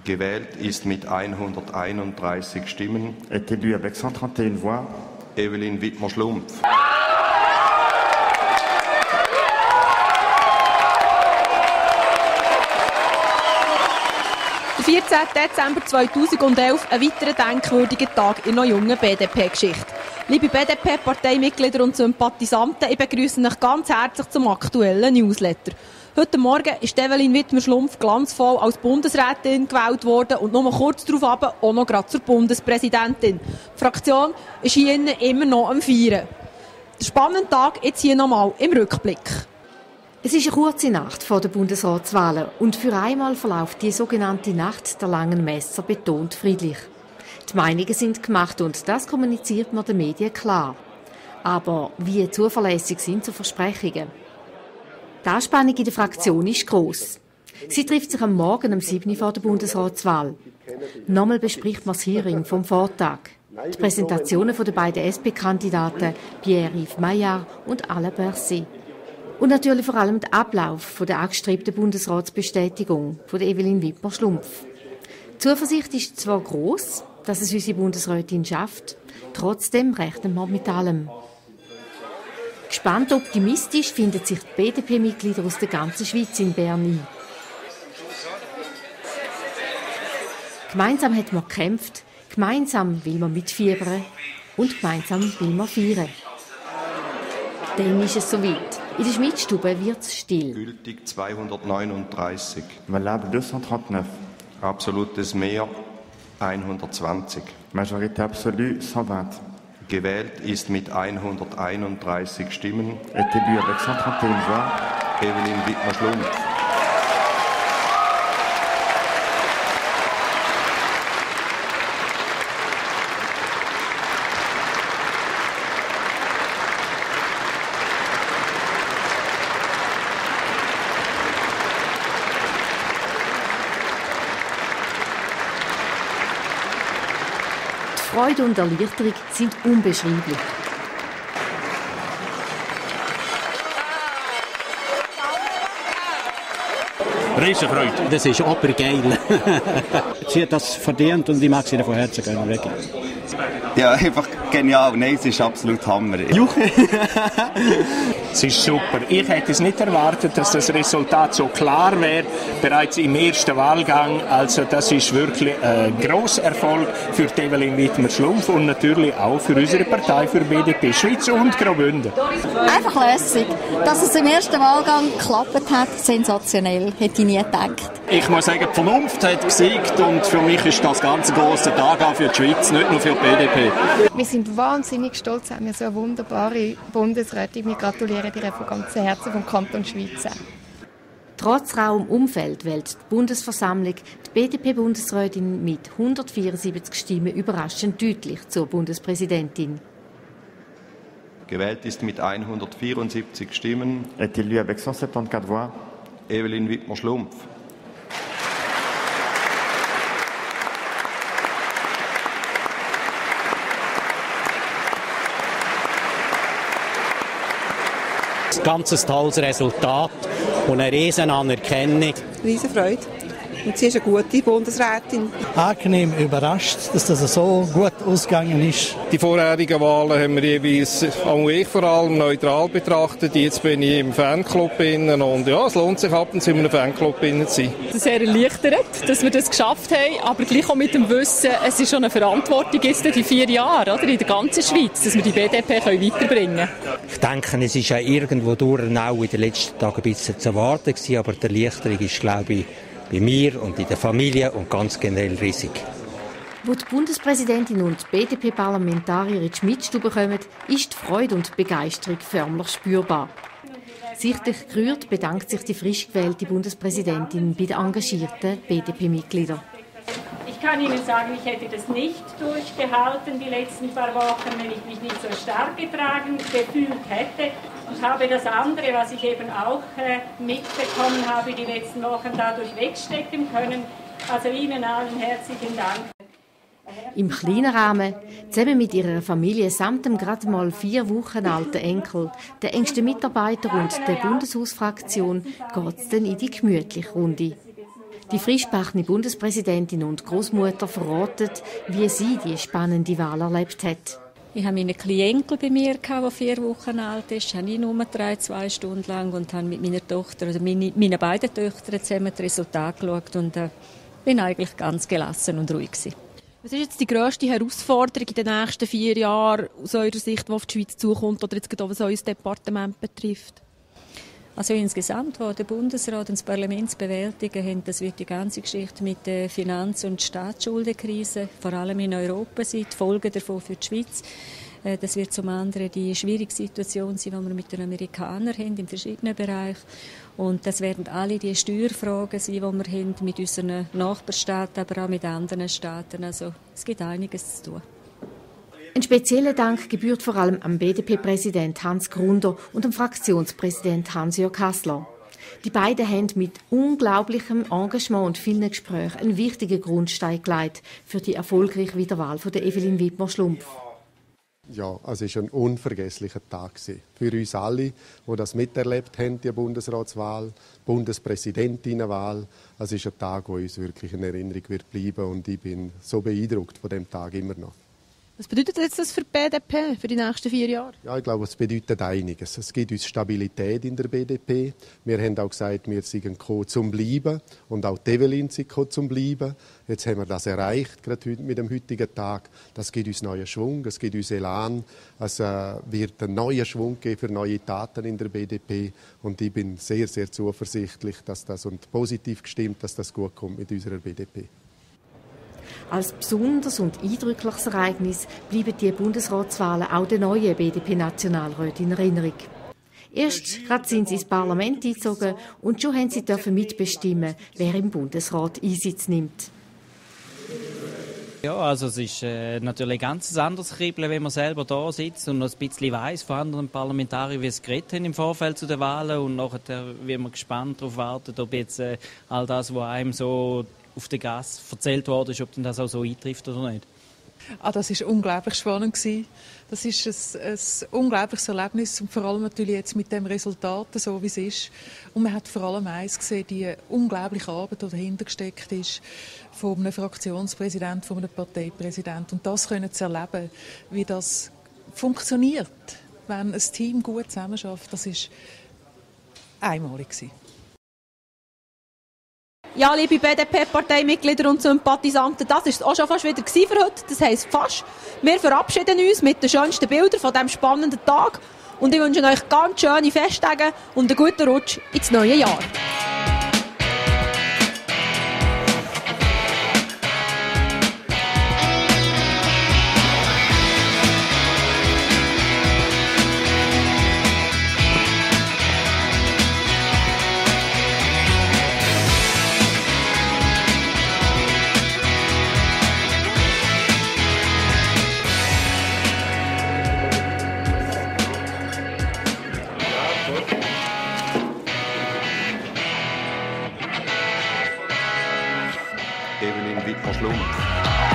Gewählt ist mit 131 Stimmen Est élu avec 131 voix Evelyn Wittmer-Schlumpf. Der 14. Dezember 2011, ein weiterer denkwürdiger Tag in einer jungen BDP-Geschichte. Liebe BDP-Parteimitglieder und Sympathisanten, ich begrüße euch ganz herzlich zum aktuellen Newsletter. Heute Morgen ist Evelyn Wittmer-Schlumpf glanzvoll als Bundesrätin gewählt worden und nur kurz darauf auch noch gerade zur Bundespräsidentin. Die Fraktion ist hier immer noch am Feiern. Der spannende Tag jetzt hier nochmal im Rückblick. Es ist eine kurze Nacht vor den Bundesratswahlen und für einmal verläuft die sogenannte Nacht der langen Messer betont friedlich. Die Meinungen sind gemacht und das kommuniziert man den Medien klar. Aber wie zuverlässig sind so Versprechungen? Die Anspannung in der Fraktion ist gross. Sie trifft sich am Morgen um 7 Uhr vor der Bundesratswahl. Nochmal bespricht man das Hearing vom Vortag. Die Präsentationen der beiden SP-Kandidaten Pierre-Yves Maillard und Alain Berset. Und natürlich vor allem der Ablauf der angestrebten Bundesratsbestätigung von Evelyn Wittmer-Schlumpf. Die Zuversicht ist zwar gross, dass es unsere Bundesrätin schafft, trotzdem rechnen wir mit allem. Gespannt optimistisch finden sich die BDP-Mitglieder aus der ganzen Schweiz in Bern ein. Gemeinsam hat man gekämpft, gemeinsam will man mitfiebern und gemeinsam will man feiern. Dann ist es soweit. In der Schmidstube wird es still. Gültig 239. valable 239. Absolutes Mehr 120. Majorité absolue 120. Gewählt ist mit 131 Stimmen Est élu avec 131 voix Evelyn Wittmer-Schlumpf. Die Freude und Erleichterung sind unbeschreiblich. Riesenfreude. Das ist obergeil. Sie hat das verdient und ich mag sie von Herzen gerne weg. Ja, einfach genial. Nein, es ist absolut Hammer. Es ist super. Ich hätte es nicht erwartet, dass das Resultat so klar wäre, bereits im ersten Wahlgang. Also das ist wirklich ein grosser Erfolg für Evelyn Wittmer-Schlumpf und natürlich auch für unsere Partei, für BDP Schweiz und Graubünden. Einfach lässig. Dass es im ersten Wahlgang geklappt hat, sensationell. Hätte ich nie gedacht. Ich muss sagen, die Vernunft hat gesiegt und für mich ist das ganz ein grosser Tag auch für die Schweiz, nicht nur für die BDP. Wir sind wahnsinnig stolz, haben wir so eine wunderbare Bundesrätin. Wir gratulieren dir von ganzem Herzen vom Kanton Schweiz. Trotz rauem Umfeld wählt die Bundesversammlung die BDP-Bundesrätin mit 174 Stimmen überraschend deutlich zur Bundespräsidentin. Gewählt ist mit 174 Stimmen Est élu avec 174 voix Evelyn Wittmer-Schlumpf. Ein ganz tolles Resultat und eine riesen Anerkennung. Riesen Freude. Und sie ist eine gute Bundesrätin. Angenehm überrascht, dass das so gut ausgegangen ist. Die vorherigen Wahlen haben wir jeweils, auch ich vor allem, neutral betrachtet. Jetzt bin ich im Fanclub innen und ja, es lohnt sich ab und zu in einem Fanclub innen zu sein. Sehr erleichtert, dass wir das geschafft haben, aber gleich auch mit dem Wissen, es ist schon eine Verantwortung jetzt die 4 Jahre oder, in der ganzen Schweiz, dass wir die BDP weiterbringen können. Ich denke, es ist ja irgendwo durch auch in den letzten Tagen ein bisschen zu erwarten gewesen, aber die Erleichterung ist, glaube ich, bei mir und in der Familie und ganz generell riesig. Wo die Bundespräsidentin und die BDP-Parlamentarier in die Schmidstube kommen, ist die Freude und die Begeisterung förmlich spürbar. Sichtlich gerührt bedankt sich die frisch gewählte Bundespräsidentin bei den engagierten BDP-Mitgliedern. Ich kann Ihnen sagen, ich hätte das nicht durchgehalten die letzten paar Wochen, wenn ich mich nicht so stark getragen gefühlt hätte. Und habe das andere, was ich eben auch mitbekommen habe, die letzten Wochen dadurch wegstecken können. Also Ihnen allen herzlichen Dank. Im kleinen Rahmen, zusammen mit ihrer Familie samt dem gerade mal 4 Wochen alten Enkel, der engsten Mitarbeiter und der Bundeshausfraktion, geht es dann in die gemütliche Runde. Die frischgebackene Bundespräsidentin und Großmutter verraten, wie sie die spannende Wahl erlebt hat. Ich habe meinen Klientel bei mir, der 4 Wochen alt ist, habe ich nur 2 Stunden lang und habe mit meiner Tochter, oder meinen beiden Töchtern zusammen das Resultat geschaut und bin eigentlich ganz gelassen und ruhig gewesen. Was ist jetzt die grösste Herausforderung in den nächsten 4 Jahren aus eurer Sicht, die auf die Schweiz zukommt oder jetzt gerade was euer Departement betrifft? Also insgesamt, wo der Bundesrat und das Parlament zu bewältigen haben, das wird die ganze Geschichte mit der Finanz- und Staatsschuldenkrise, vor allem in Europa sein, die Folgen davon für die Schweiz. Das wird zum anderen die schwierige Situation sein, die wir mit den Amerikanern haben, in verschiedenen Bereichen. Und das werden alle die Steuerfragen sein, die wir haben mit unseren Nachbarstaaten, aber auch mit anderen Staaten. Also es gibt einiges zu tun. Ein spezieller Dank gebührt vor allem am BDP-Präsident Hans Grunder und dem Fraktionspräsident Hans-Jörg Hasler. Die beiden haben mit unglaublichem Engagement und vielen Gesprächen einen wichtigen Grundstein gelegt für die erfolgreiche Wiederwahl von der Evelyn Wiedmer-Schlumpf. Ja, also es war ein unvergesslicher Tag für uns alle, die das miterlebt haben, die Bundesratswahl, Bundespräsidentinnenwahl. Es ist ein Tag, der uns wirklich in Erinnerung wird bleiben und ich bin so beeindruckt von dem Tag immer noch. Was bedeutet jetzt das für die BDP, für die nächsten 4 Jahre? Ja, ich glaube, es bedeutet einiges. Es gibt uns Stabilität in der BDP. Wir haben auch gesagt, wir sind gekommen zum Bleiben und auch die Evelyn ist gekommen zum Bleiben. Jetzt haben wir das erreicht, gerade mit dem heutigen Tag. Das gibt uns neuen Schwung, es gibt uns Elan. Es wird einen neuen Schwung geben für neue Taten in der BDP. Und ich bin sehr, sehr zuversichtlich, dass das und positiv gestimmt, dass das gut kommt mit unserer BDP. Als besonderes und eindrückliches Ereignis bleiben die Bundesratswahlen auch der neuen BDP-Nationalrätin in Erinnerung. Erst gerade sind sie ins Parlament eingezogen und schon haben sie mitbestimmen, wer im Bundesrat Einsitz nimmt. Ja, also es ist natürlich ein ganz anderes Kribbeln, wenn man selber da sitzt und noch ein bisschen weiss von anderen Parlamentariern, wie sie geredet haben im Vorfeld zu den Wahlen und nachher wie man gespannt darauf wartet, ob jetzt all das, was einem so auf der Gasse erzählt worden ist, ob denn das auch so eintrifft oder nicht. Das war unglaublich spannend. Das ist ein unglaubliches Erlebnis und vor allem natürlich jetzt mit dem Resultat, so wie es ist. Und man hat vor allem eins gesehen, die unglaubliche Arbeit, die dahinter gesteckt ist, von einem Fraktionspräsidenten, von einem Parteipräsidenten. Und das können zu erleben, wie das funktioniert, wenn ein Team gut zusammenarbeitet, das war einmalig. Ja, liebe BDP-Parteimitglieder und Sympathisanten, das war es auch schon fast wieder für heute. Das heisst fast. Wir verabschieden uns mit den schönsten Bildern von diesem spannenden Tag. Und ich wünsche euch ganz schöne Festtage und einen guten Rutsch ins neue Jahr. Evelyn Wiedmer-Schlumpf.